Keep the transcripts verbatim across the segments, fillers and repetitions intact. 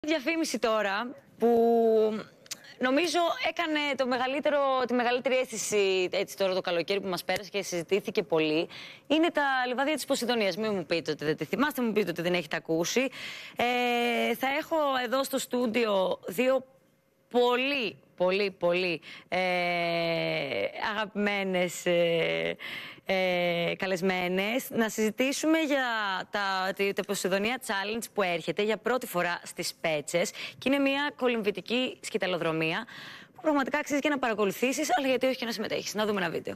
Διαφήμιση τώρα που νομίζω έκανε το μεγαλύτερο, τη μεγαλύτερη αίσθηση έτσι τώρα το καλοκαίρι που μας πέρασε και συζητήθηκε πολύ. Είναι τα λιβάδια της Ποσειδονίας. Μην μου πείτε ότι δεν τη θυμάστε, μου πείτε ότι δεν έχετε ακούσει. Ε, θα έχω εδώ στο στούντιο δύο πολύ, πολύ, πολύ ε, αγαπημένες ε, ε, καλεσμένες να συζητήσουμε για τα, τη, τα Ποσειδονία Challenge που έρχεται για πρώτη φορά στις Πέτσες και είναι μια κολυμβητική σκυταλοδρομία που πραγματικά αξίζει και να παρακολουθήσεις, αλλά γιατί όχι και να συμμετέχεις. Να δούμε ένα βίντεο.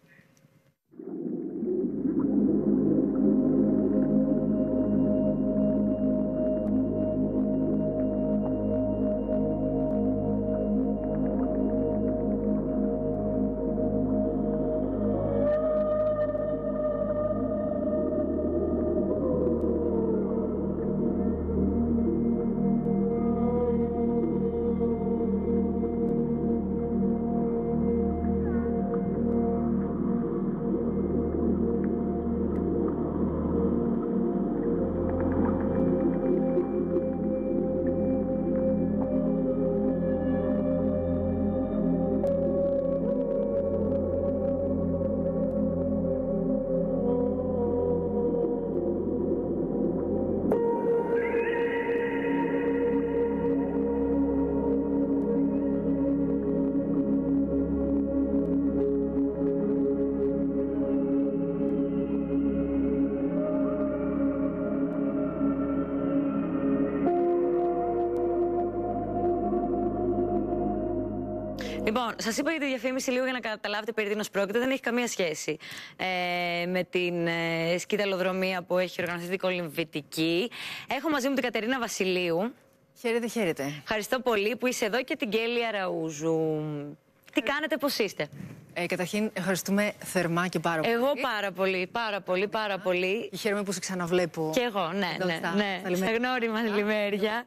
Λοιπόν, σας είπα για τη διαφήμιση λίγο για να καταλάβετε περί τίνος πρόκειται. Δεν έχει καμία σχέση ε, με την ε, σκυταλοδρομία που έχει οργανωθεί την κολυμβητική. Έχω μαζί μου την Κατερίνα Βασιλείου. Χαίρετε, χαίρετε. Ευχαριστώ πολύ που είσαι εδώ και την Κέλλη Αραούζου. Τι κάνετε, πώς είστε? Ε, καταρχήν, ευχαριστούμε θερμά και πάρα πολύ. Εγώ πάρα πολύ, πάρα πολύ, πάρα πολύ. Και χαίρομαι που σε ξαναβλέπω. Και εγώ, ναι, εδώ, ναι, στα, ναι. Στα σε γνώριμα λιμέρια.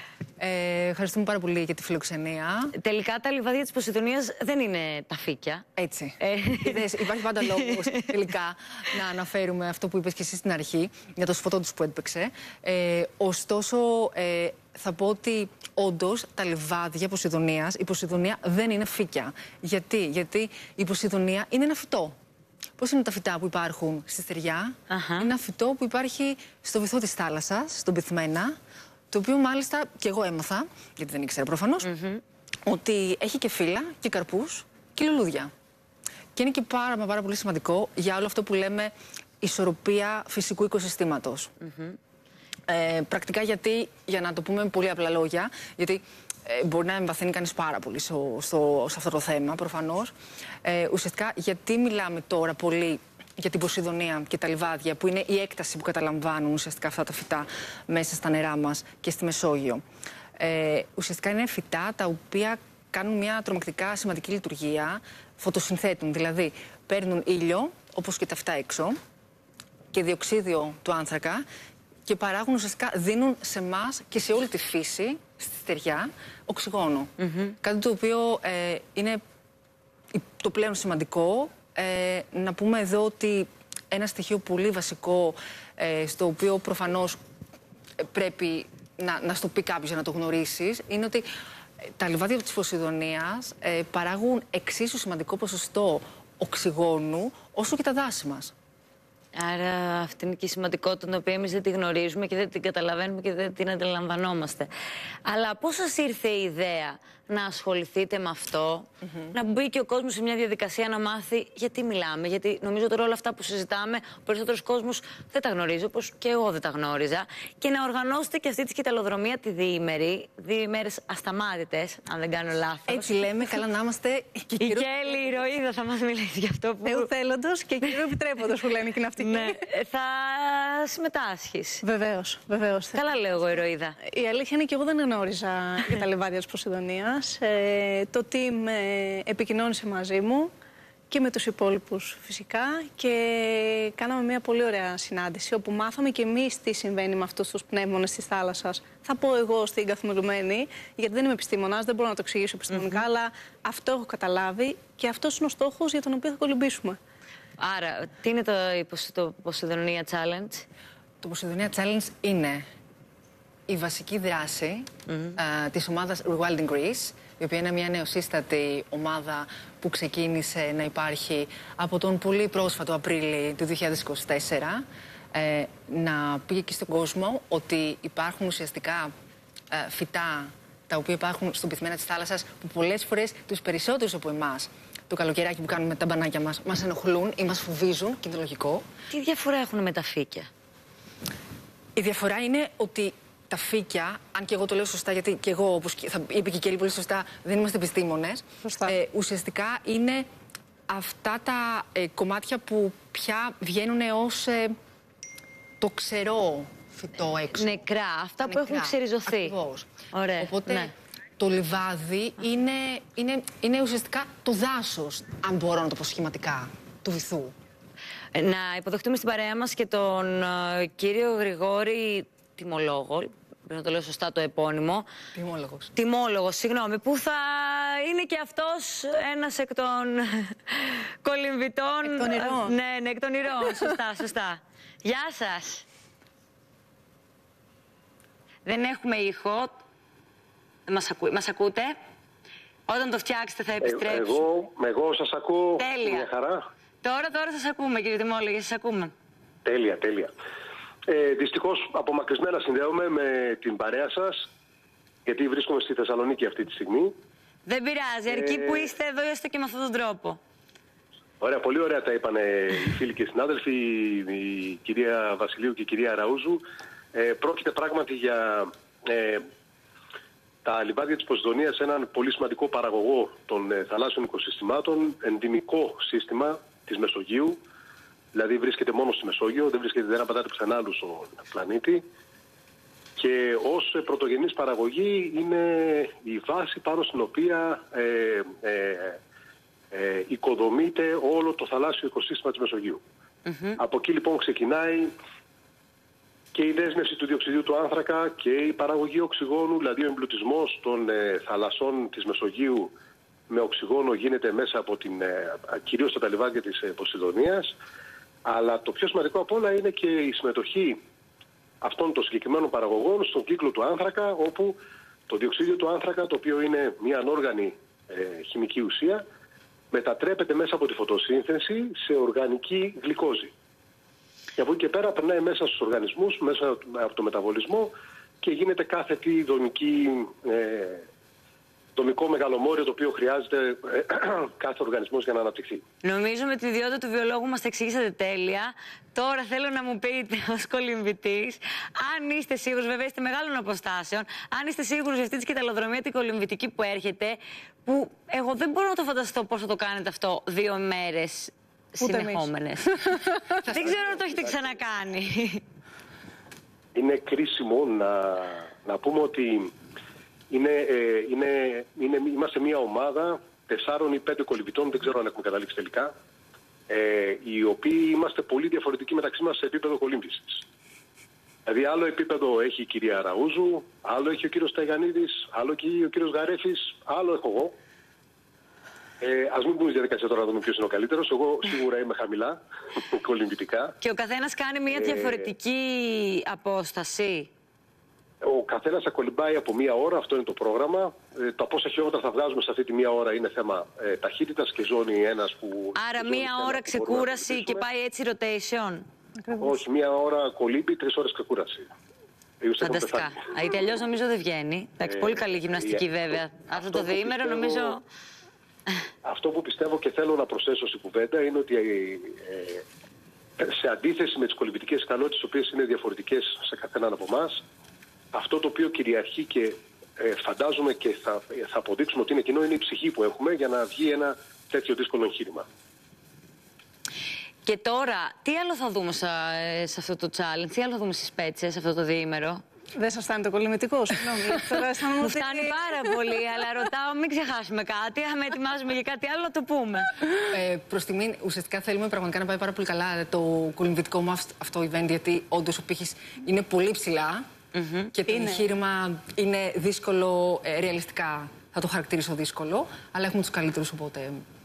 Ε, ευχαριστούμε πάρα πολύ για τη φιλοξενία. Τελικά τα λιβάδια της Ποσειδονίας δεν είναι τα φύκια. Έτσι. Ε. Είδες, υπάρχει πάντα λόγος τελικά να αναφέρουμε αυτό που είπες και εσύ στην αρχή για το σφωτό τους που έπαιξε. Ε, ωστόσο, ε, θα πω ότι όντως τα λιβάδια Ποσειδονίας, η Ποσειδονία δεν είναι φύκια. Γιατί, Γιατί η Ποσειδονία είναι ένα φυτό. Πώς είναι τα φυτά που υπάρχουν στη στεριά? Uh-huh. Είναι ένα φυτό που υπάρχει στο βυθό της θάλασσας, στον πυθμένα. Το οποίο μάλιστα και εγώ έμαθα, γιατί δεν ήξερα προφανώς, mm-hmm. ότι έχει και φύλλα και καρπούς και λουλούδια. Και είναι και πάρα, πάρα πολύ σημαντικό για όλο αυτό που λέμε ισορροπία φυσικού οικοσυστήματος. Mm-hmm. Ε, πρακτικά γιατί, για να το πούμε με πολύ απλά λόγια, γιατί ε, μπορεί να εμβαθύνει κανείς πάρα πολύ στο, στο, σε αυτό το θέμα προφανώς, ε, ουσιαστικά γιατί μιλάμε τώρα πολύ για την Ποσειδονία και τα λιβάδια, που είναι η έκταση που καταλαμβάνουν ουσιαστικά αυτά τα φυτά μέσα στα νερά μας και στη Μεσόγειο. Ε, ουσιαστικά είναι φυτά τα οποία κάνουν μια τρομακτικά σημαντική λειτουργία, φωτοσυνθέτουν, δηλαδή παίρνουν ήλιο, όπως και τα φυτά έξω, και διοξίδιο του άνθρακα και παράγουν ουσιαστικά, δίνουν σε εμάς και σε όλη τη φύση, στη στεριά, οξυγόνο. Mm-hmm. Κάτι το οποίο ε, είναι το πλέον σημαντικό. Ε, να πούμε εδώ ότι ένα στοιχείο πολύ βασικό, ε, στο οποίο προφανώς πρέπει να, να στο πει κάποιος για να το γνωρίσεις, είναι ότι τα λιβάδια της Ποσειδονίας ε, παράγουν εξίσου σημαντικό ποσοστό οξυγόνου όσο και τα δάση μας. Άρα αυτή είναι και η σημαντικότητα την οποία εμείς δεν τη γνωρίζουμε και δεν την καταλαβαίνουμε και δεν την αντιλαμβανόμαστε. Αλλά πώς σας ήρθε η ιδέα να ασχοληθείτε με αυτό, mm-hmm. να μπει και ο κόσμος σε μια διαδικασία να μάθει γιατί μιλάμε? Γιατί νομίζω τώρα όλα αυτά που συζητάμε, ο περισσότερος κόσμος δεν τα γνωρίζει, όπως και εγώ δεν τα γνώριζα. Και να οργανώσετε και αυτή τη σκυταλοδρομία τη διήμερη, δύο ημέρες ασταμάτητες, αν δεν κάνω λάθος. Έτσι λέμε, καλά να είμαστε. Και η Κέλλη Ηρωίδα θα μας μιλήσει για αυτό που... Θεού θέλοντος και κύριου επιτρέποντος που λένε και είναι αυτή. Ναι, θα συμμετάσχεις. Βεβαίως, βεβαίως. Καλά λέω εγώ, Ηρωίδα. Η αλήθεια είναι και εγώ δεν γνώριζα για τα λιβάδια της Ποσειδονίας. Ε, το team ε, επικοινώνησε μαζί μου και με τους υπόλοιπους φυσικά και κάναμε μια πολύ ωραία συνάντηση όπου μάθαμε και εμείς τι συμβαίνει με αυτούς τους πνεύμονες της θάλασσας. Θα πω εγώ στην καθημερινή, γιατί δεν είμαι επιστήμονας, δεν μπορώ να το εξηγήσω επιστημονικά, mm-hmm. αλλά αυτό έχω καταλάβει και αυτός είναι ο στόχος για τον οποίο θα κολυμπήσουμε. Άρα, τι είναι το, το Ποσειδονία Challenge? Το Ποσειδονία Challenge είναι η βασική δράση mm-hmm. uh, της ομάδας Rewilding Greece, η οποία είναι μια νεοσύστατη ομάδα που ξεκίνησε να υπάρχει από τον πολύ πρόσφατο Απρίλη του δύο χιλιάδες είκοσι τέσσερα, ε, να πήγε και στον κόσμο ότι υπάρχουν ουσιαστικά ε, φυτά τα οποία υπάρχουν στον πυθμένα της θάλασσας, που πολλές φορές τους περισσότερους από εμάς το καλοκαιράκι που κάνουμε τα μπανάκια μας μας ενοχλούν ή μας φοβίζουν, και είναι λογικό. Τι διαφορά έχουν με τα φύκια? Η διαφορά είναι ότι τα φύκια, αν και εγώ το λέω σωστά, γιατί και εγώ, όπως θα είπε και η Κέλλη πολύ σωστά, δεν είμαστε επιστήμονες, ε, ουσιαστικά είναι αυτά τα ε, κομμάτια που πια βγαίνουν ως ε, το ξερό φυτό έξω. Νεκρά, αυτά νεκρά, που έχουν ξεριζωθεί. Ακριβώς. Ωραία, Οπότε ναι. το λιβάδι είναι, είναι, είναι ουσιαστικά το δάσος, αν μπορώ να το πω σχηματικά, του βυθού. Να υποδεχτούμε στην παρέα μας και τον uh, κύριο Γρηγόρη Τιμολόγο, πρέπει να το λέω σωστά το επώνυμο. Τιμόλογος. Τιμόλογος, συγγνώμη, που θα είναι και αυτός ένας εκ των κολυμβητών. Εκ των ηρώων. Ναι, ναι, εκ των ηρώων, σωστά, σωστά. Γεια σας. Δεν έχουμε ήχο. Μας, ακού... Μας ακούτε? Όταν το φτιάξετε θα επιστρέψω. Ε, εγώ, εγώ σας ακούω. Τέλεια. Μια χαρά. Τώρα, τώρα σας ακούμε, κύριε Τιμόλογε, σας ακούμε. Τέλεια, τέλεια. Ε, δυστυχώς απομακρυσμένα συνδέομαι με την παρέα σας, γιατί βρίσκομαι στη Θεσσαλονίκη αυτή τη στιγμή. Δεν πειράζει, αρκεί ε... που είστε εδώ, έστω και με αυτόν τον τρόπο. Ωραία, πολύ ωραία τα είπαν οι φίλοι και οι συνάδελφοι, η κυρία Βασιλείου και η κυρία Ραούζου. Ε, πρόκειται πράγματι για ε, τα λιβάδια της Ποσειδονίας, έναν πολύ σημαντικό παραγωγό των ε, θαλάσσιων οικοσυστημάτων, ενδυμικό σύστημα της Μεσογείου. Δηλαδή βρίσκεται μόνο στη Μεσόγειο, δεν βρίσκεται, δεν απαντάται πουθενά άλλου στον πλανήτη. Και ως πρωτογενής παραγωγή είναι η βάση πάνω στην οποία ε, ε, ε, οικοδομείται όλο το θαλάσσιο οικοσύστημα της Μεσογείου. Mm-hmm. Από εκεί λοιπόν ξεκινάει και η δέσμευση του διοξιδίου του άνθρακα και η παραγωγή οξυγόνου, δηλαδή ο εμπλουτισμός των ε, θαλασσών της Μεσογείου με οξυγόνο γίνεται μέσα από την, ε, κυρίως από τα λιβάδια της ε, Ποσειδονίας. Αλλά το πιο σημαντικό απ' όλα είναι και η συμμετοχή αυτών των συγκεκριμένων παραγωγών στον κύκλο του άνθρακα, όπου το διοξείδιο του άνθρακα, το οποίο είναι μια ανόργανη ε, χημική ουσία, μετατρέπεται μέσα από τη φωτοσύνθεση σε οργανική γλυκόζη. Και από εκεί και πέρα περνάει μέσα στους οργανισμούς, μέσα από το μεταβολισμό και γίνεται κάθε τι δομική, ε, δομικό μεγαλομόριο το οποίο χρειάζεται ε, κάθε οργανισμός για να αναπτυχθεί. Νομίζω με τη ιδιότητα του βιολόγου μας τα εξηγήσατε τέλεια. Τώρα θέλω να μου πείτε ως κολυμβητής, αν είστε σίγουρος, βέβαια είστε μεγάλων αποστάσεων, αν είστε σίγουρος για αυτή τη σκηταλοδρομία την κολυμβητική που έρχεται, που εγώ δεν μπορώ να το φανταστώ πώς θα το κάνετε αυτό δύο μέρες συνεχόμενες. Δεν ξέρω αν το έχετε ξανακάνει. Είναι κρίσιμο να, να πούμε ότι είναι, ε, είναι, είναι, είμαστε μια ομάδα τεσσάρων ή πέντε κολυμβητών, δεν ξέρω αν έχουμε καταλήξει τελικά, ε, οι οποίοι είμαστε πολύ διαφορετικοί μεταξύ μας σε επίπεδο κολύμβησης. Δηλαδή άλλο επίπεδο έχει η κυρία Ραούζου, άλλο έχει ο κύριος Ταϊγανίδης, άλλο και ο κύριος Γαρέφης, άλλο έχω εγώ. Ε, ας μην πούμε στη διαδικασία τώρα να δούμε ποιος είναι ο καλύτερος. Εγώ σίγουρα είμαι χαμηλά, κολυμβητικά. Και ο καθένας κάνει μια διαφορετική ε, απόσταση. Ο καθένας θα κολυμπάει από μία ώρα, αυτό είναι το πρόγραμμα. Ε, τα πόσα χιλιόμετρα θα βγάζουμε σε αυτή τη μία ώρα είναι θέμα ε, ταχύτητας και ζώνη ένας που... Άρα μία ώρα ξεκούραση και πάει έτσι rotation. Όχι, μία ώρα κολύμπη, τρεις ώρες ξεκούραση. Φανταστικά. Γιατί αλλιώς νομίζω δεν βγαίνει. Εντάξει, ε, πολύ καλή γυμναστική ε, βέβαια. Αυτό, αυτό το διήμερο πιστεύω... νομίζω... Αυτό που πιστεύω και θέλω να προσθέσω στην κουβέντα είναι ότι ε, ε, σε αντίθεση με τις κολυμβητικές ικανότητες, οι οποίες είναι διαφορετικές σε καθέναν από εμάς, αυτό το οποίο κυριαρχεί και ε, φαντάζομαι και θα, θα αποδείξουμε ότι είναι κοινό είναι η ψυχή που έχουμε για να βγει ένα τέτοιο δύσκολο εγχείρημα. Και τώρα, τι άλλο θα δούμε σε, σε αυτό το challenge, τι άλλο θα δούμε στις Πέτσες, σε αυτό το διήμερο? Δεν σας φτάνει το κολυμβητικό, συγγνώμη. Μου φτάνει πάρα πολύ, αλλά ρωτάω μην ξεχάσουμε κάτι. Αν ετοιμάζουμε για κάτι άλλο, να το πούμε. Ε, προς τιμήν, ουσιαστικά θέλουμε πραγματικά να πάει πάρα πολύ καλά το κολυμβητικό μου αυτό event, γιατί όντως ο πύχης είναι πολύ ψηλά mm-hmm. και το εγχείρημα είναι δύσκολο, ε, ρεαλιστικά θα το χαρακτηρίσω δύσκολο, αλλά έχουμε τους καλύτερους, οπότε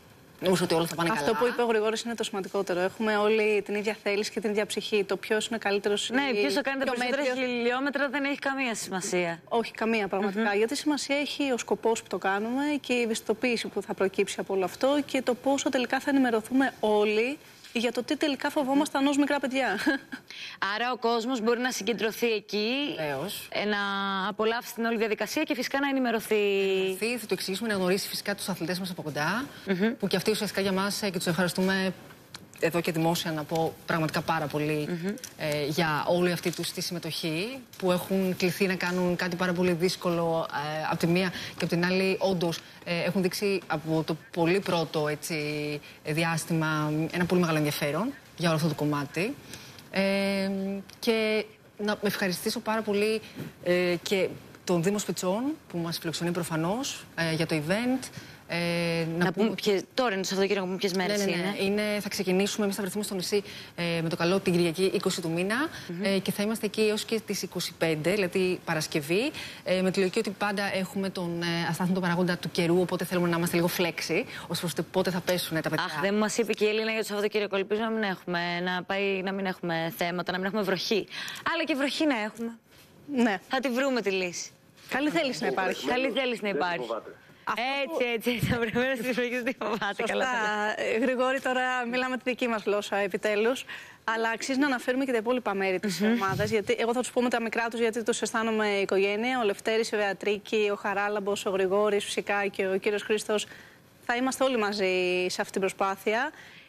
Νομίζω ότι όλα θα πάνε Αυτό καλά. που είπε ο Γρηγόρης είναι το σημαντικότερο. Έχουμε όλοι την ίδια θέληση και την ίδια ψυχή. Το ποιος είναι καλύτερος. Ναι, ποιος θα κάνει τα πιο περισσότερα μέτριος. χιλιόμετρα δεν έχει καμία σημασία. Όχι, καμία πραγματικά. Γιατί σημασία έχει ο σκοπός που το κάνουμε και η ευαισθητοποίηση που θα προκύψει από όλο αυτό και το πόσο τελικά θα ενημερωθούμε όλοι για το τι τελικά φοβόμασταν ως μικρά παιδιά. Άρα ο κόσμος μπορεί να συγκεντρωθεί εκεί, Βεβαίως. ε, να απολαύσει την όλη διαδικασία και φυσικά να ενημερωθεί. Θα το εξηγήσουμε, να γνωρίσει φυσικά τους αθλητές μας από κοντά, mm-hmm. που και αυτοί ουσιαστικά για μας και τους ευχαριστούμε εδώ και δημόσια να πω πραγματικά πάρα πολύ mm-hmm. ε, για όλη αυτή τους τη συμμετοχή, που έχουν κληθεί να κάνουν κάτι πάρα πολύ δύσκολο ε, από τη μία και από την άλλη όντως ε, έχουν δείξει από το πολύ πρώτο έτσι, διάστημα ένα πολύ μεγάλο ενδιαφέρον για όλο αυτό το κομμάτι. Ε, και να με ευχαριστήσω πάρα πολύ ε, και τον Δήμο Σπιτσών που μας φιλοξενεί προφανώς ε, για το event. Ε, να, να πούμε ότι... ποιες, τώρα είναι το Σαββατοκύριακο, πούμε ποιες μέρες ναι, ναι, ναι. είναι. είναι. Θα ξεκινήσουμε, εμείς θα βρεθούμε στο νησί ε, με το καλό την Κυριακή είκοσι του μήνα mm-hmm. ε, και θα είμαστε εκεί έως και τις είκοσι πέντε, δηλαδή Παρασκευή. Ε, με τη λογική ότι πάντα έχουμε τον ε, αστάθμητο παραγόντα του καιρού, οπότε θέλουμε να είμαστε λίγο φλέξι, ώστε πότε θα πέσουν τα παιδιά. Αχ, δεν μας είπε και η Ελίνα για το Σαββατοκύριακο. Ελπίζω να μην έχουμε, να πάει, να μην έχουμε θέματα, να μην έχουμε βροχή. Αλλά και βροχή να έχουμε. Ναι. Θα τη βρούμε τη λύση. Καλή θέληση να υπάρχει. Καλή θέληση να υπάρχει. Έτσι, έτσι, έτσι. Θα πρέπει να στις βροχές τι φοβάται. Καλά. Γρηγόρη, τώρα μιλάμε τη δική μας γλώσσα επιτέλους. Αλλά αξίζει να αναφέρουμε και τα υπόλοιπα μέρη της mm-hmm. ομάδας. Γιατί εγώ θα τους πω με τα μικρά τους, γιατί τους αισθάνομαι οικογένεια. Ο Λευτέρης, η Βεατρίκη, ο Χαράλαμπος, ο Γρηγόρης φυσικά και ο κύριος Χρήστος. Θα είμαστε όλοι μαζί σε αυτή την προσπάθεια.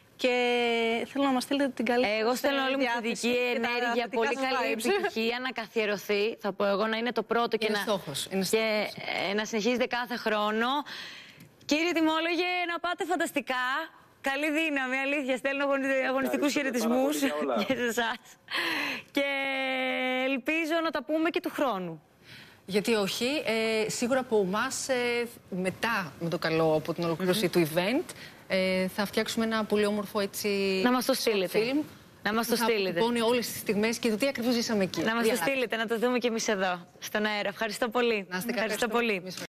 Και θέλω να μας στείλετε την καλή. Εγώ στέλνω όλη μου τη δική ενέργεια, πολύ καλή επιτυχία να καθιερωθεί. Θα πω εγώ να είναι το πρώτο και, είναι να... στόχος. Είναι και ε, να συνεχίζετε κάθε χρόνο. Κύριε Τιμόλογε, να πάτε φανταστικά. Καλή δύναμη, αλήθεια. Στέλνω αγωνιστικούς χαιρετισμούς και σε εσάς. Και ελπίζω να τα πούμε και του χρόνου. Γιατί όχι, ε, σίγουρα από εμάς ε, μετά με το καλό από την ολοκλήρωση mm-hmm. του event ε, θα φτιάξουμε ένα πολύ όμορφο έτσι να μας το στείλετε. Film, να μας το θα στείλετε. αποτυπώνει όλες τις στιγμές και το τι ακριβώς ζήσαμε εκεί. Να μας το στείλετε, να το δούμε και εμείς εδώ, στον αέρα. Ευχαριστώ πολύ. Να είστε καλά. Ευχαριστώ πολύ.